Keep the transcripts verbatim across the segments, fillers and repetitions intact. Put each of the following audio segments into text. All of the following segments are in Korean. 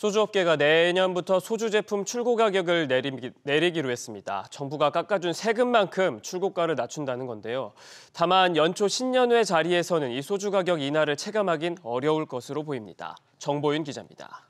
소주업계가 내년부터 소주 제품 출고 가격을 내리, 내리기로 했습니다. 정부가 깎아준 세금만큼 출고가를 낮춘다는 건데요. 다만 연초 신년회 자리에서는 이 소주 가격 인하를 체감하긴 어려울 것으로 보입니다. 정보윤 기자입니다.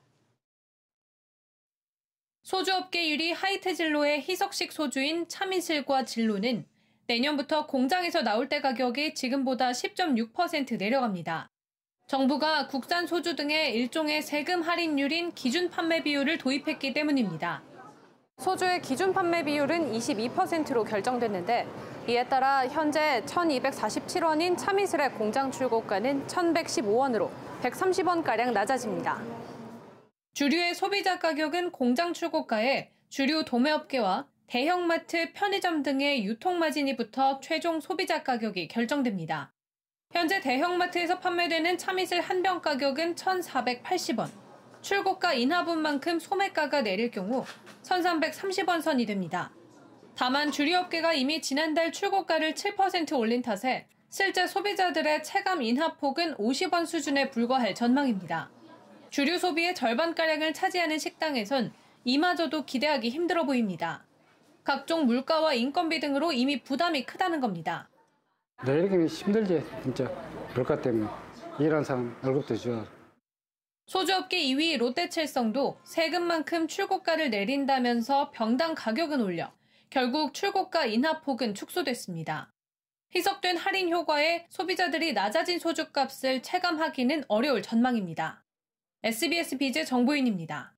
소주업계 일 위 하이트진로의 희석식 소주인 참이슬과 진로는 내년부터 공장에서 나올 때 가격이 지금보다 십 점 육 퍼센트 내려갑니다. 정부가 국산 소주 등의 일종의 세금 할인율인 기준 판매 비율을 도입했기 때문입니다. 소주의 기준 판매 비율은 이십이 퍼센트로 결정됐는데 이에 따라 현재 천이백사십칠 원인 참이슬의 공장 출고가는 천백십오 원으로 백삼십 원가량 낮아집니다. 주류의 소비자 가격은 공장 출고가에 주류 도매업계와 대형마트, 편의점 등의 유통마진이 붙어 최종 소비자 가격이 결정됩니다. 현재 대형마트에서 판매되는 참이슬 한 병 가격은 천사백팔십 원, 출고가 인하분만큼 소매가가 내릴 경우 천삼백삼십 원 선이 됩니다. 다만 주류업계가 이미 지난달 출고가를 칠 퍼센트 올린 탓에 실제 소비자들의 체감 인하폭은 오십 원 수준에 불과할 전망입니다. 주류 소비의 절반가량을 차지하는 식당에선 이마저도 기대하기 힘들어 보입니다. 각종 물가와 인건비 등으로 이미 부담이 크다는 겁니다. 네, 이렇게 힘들지, 진짜. 물가 때문에. 일하는 사람 월급도 줘. 소주업계 이 위 롯데칠성도 세금만큼 출고가를 내린다면서 병당 가격은 올려 결국 출고가 인하폭은 축소됐습니다. 희석된 할인 효과에 소비자들이 낮아진 소주값을 체감하기는 어려울 전망입니다. 에스비에스 비즈 정보윤입니다.